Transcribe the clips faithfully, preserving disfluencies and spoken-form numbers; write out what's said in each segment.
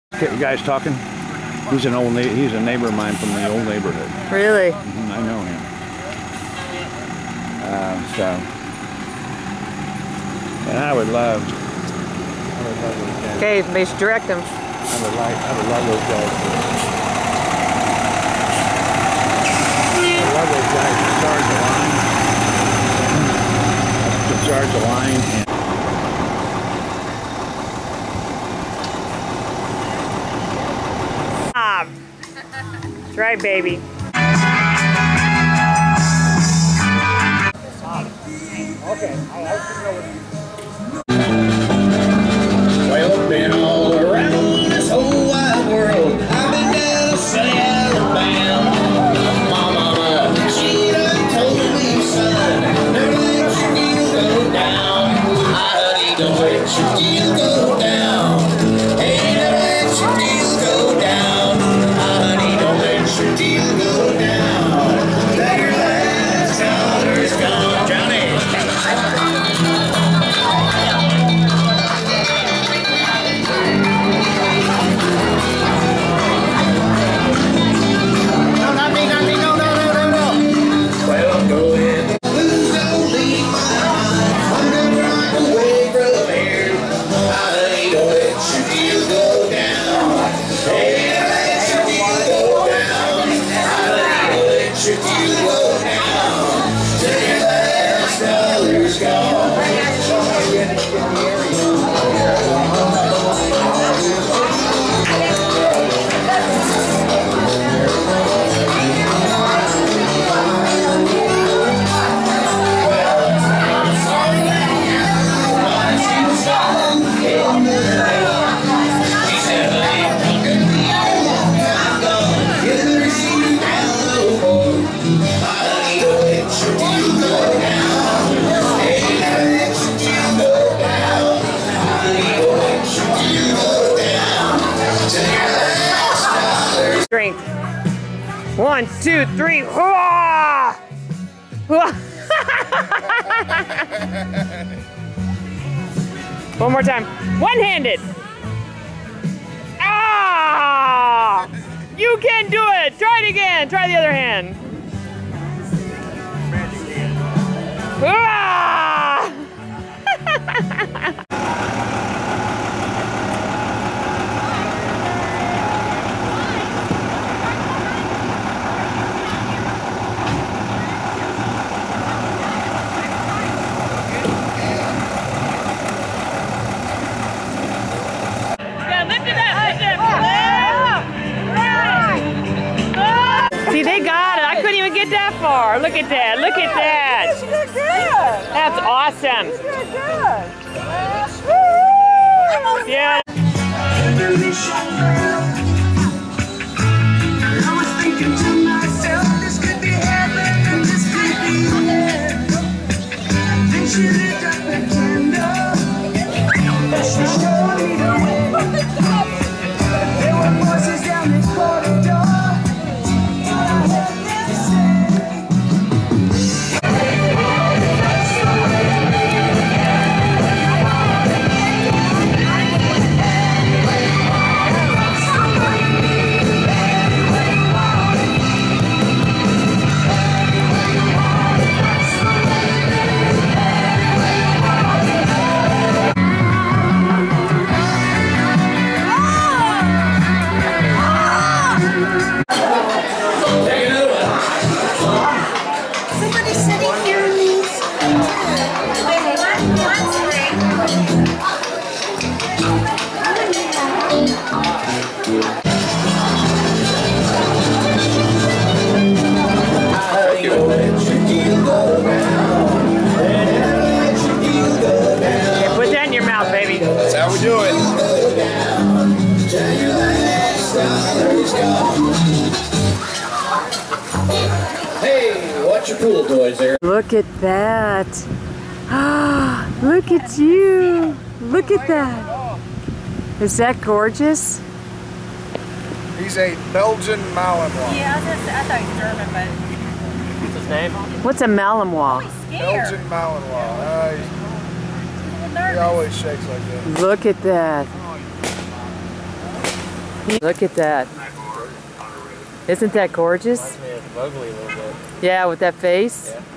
Okay, you guys talking? He's an old he's a neighbor of mine from the old neighborhood. Really? Mm-hmm, I know him. Uh, so, and I would love. I would love those guys. Okay, maybe you should direct them. I would like. I would love those guys. I love those guys to charge the line. To charge the line. And That's right, baby. Okay. Well, been all around this whole wide world. I've been down to sunny Alabama. My mama, she done told me, son, never let your deal go down. Honey, don't let your deal go down. Hey, never let your deal go down. Honey, don't let your deal go down. Let your last dollar's gone, Johnny. Strength. One, two, three. Hoo-ah! Hoo-ah! One more time. One-handed. Ah! You can do it. Try it again. Try the other hand. Ah! See, they got it. I couldn't even get that far. Look at that. Look at that. She did good. That's awesome. She did good. Yeah. I was thinking to myself, this could be heaven and this could be hell. Then she lit up a candle and she showed me the way. There were voices down the corridor. Pool toys there. Look at that. Ah, look at you. Look at that. Is that gorgeous? He's a Belgian Malinois. Yeah, I, was just, I thought he was German, but... What's his name? What's a Malinois? He's scared. Belgian Malinois. Uh, he always shakes like that. Look at that. Look at that. Isn't that gorgeous? Yeah, it's ugly a little bit. Yeah, with that face. Yeah.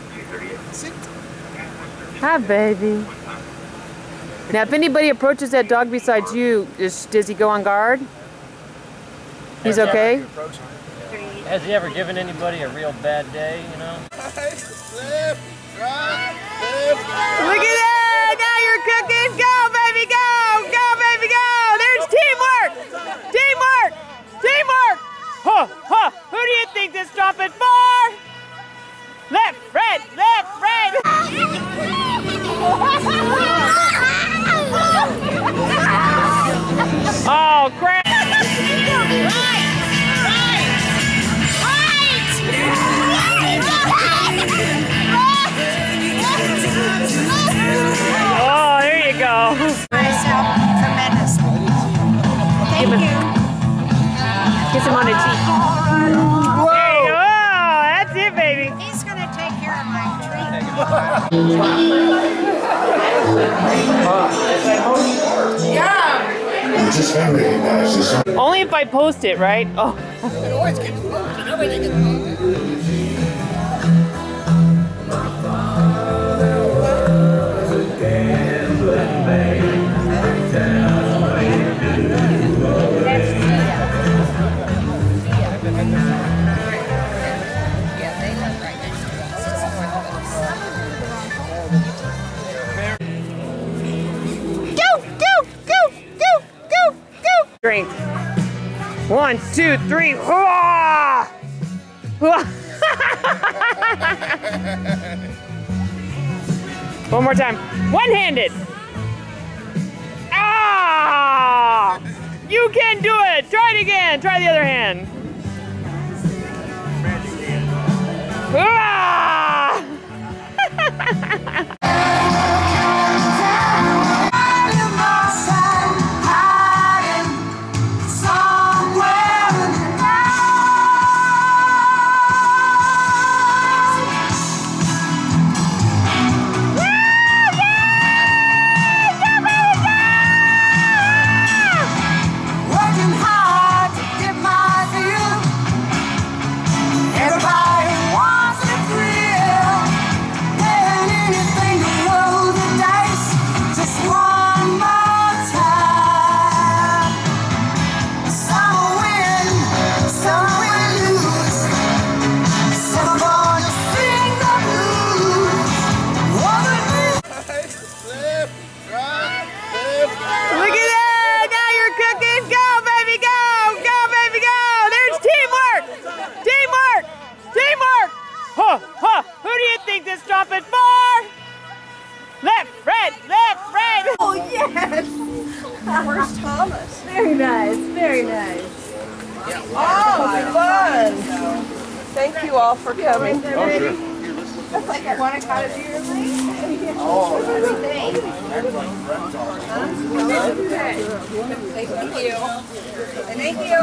Hi, baby. Now, if anybody approaches that dog besides you, is, does he go on guard? He's okay? Has he ever given anybody a real bad day, you know? Look at that! Now you're cooking! Go, baby, go! Go, baby, go! There's teamwork! Teamwork! Teamwork! Huh, huh! Who do you think this drop is for? Left, right, left, right! Oh, crap! Oh, there you go. Myself tremendously. Thank you. Kiss him on the cheek. There you go. Oh, that's it, baby. He's gonna take care of my tree. Only if I post it, right? Oh. Strength. One, two, three. Hurrah! One more time. One-handed. Ah! You can do it. Try it again. Try the other hand. Hurrah! Huh, huh. Who do you think this drop is for? Left, right, left, right. Oh, yes. Where's Thomas? Very nice, very nice. Oh, fun. Thank you all for coming. Oh, sure. That's like I want to cut it here. Oh, Thank you. Thank you.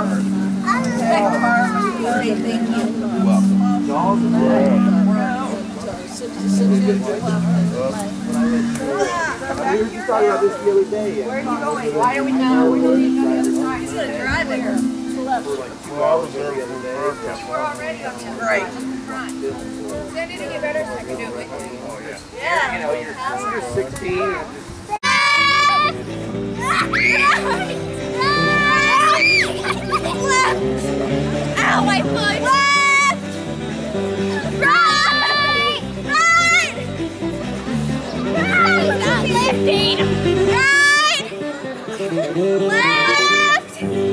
Thank you. You talking about this the other day. Where are you going? Why are we now? We're going to the other side. He's going to drive there. We're already on the right. I need to get better so I can do it with you. Yeah. You know, you're, you're sixteen. Ow, my foot! Left! Right! Right! Right! Not lifting! Right! Left!